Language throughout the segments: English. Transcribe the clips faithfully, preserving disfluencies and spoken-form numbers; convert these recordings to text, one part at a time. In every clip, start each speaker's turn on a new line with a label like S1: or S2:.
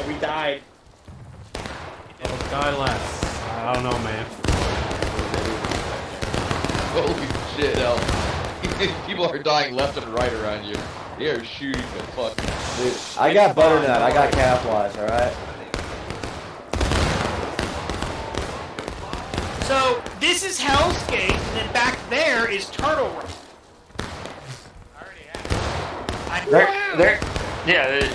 S1: Yeah, we died.
S2: Oh, die less. I don't know, man.
S3: Holy shit, hell. People are dying left and right around you. They are shooting the fuck.
S4: Dude, I got butternut. I got capitalized, alright?
S5: So, this is Hell's Gate, and then back there is Turtle Rock. I already have.
S6: There, there, yeah. There,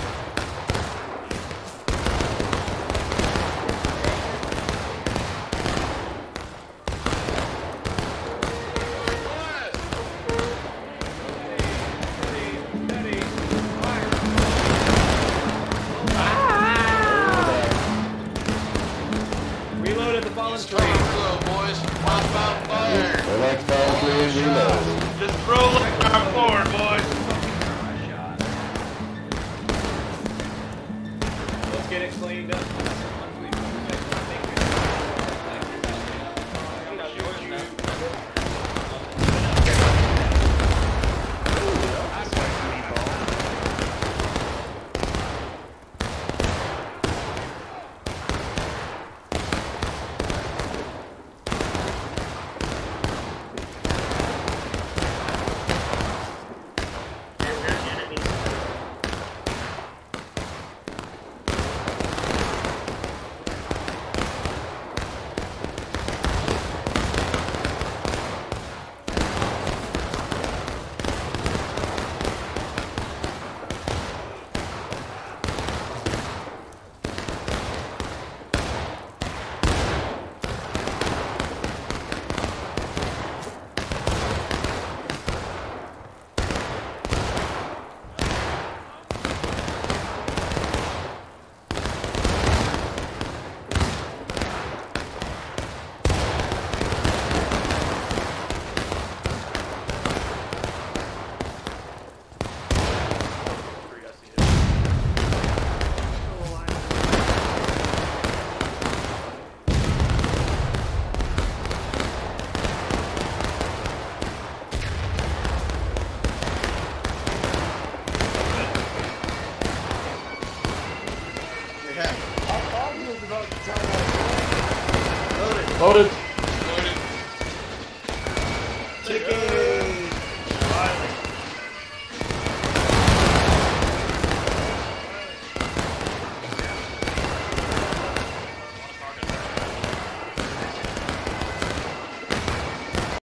S1: Reloaded the fallen
S3: Straight
S1: train.
S3: flow, boys. Pop out fire.
S4: Select all three and reload.
S6: just roll like our forward, boys.
S1: Let's get it cleaned up.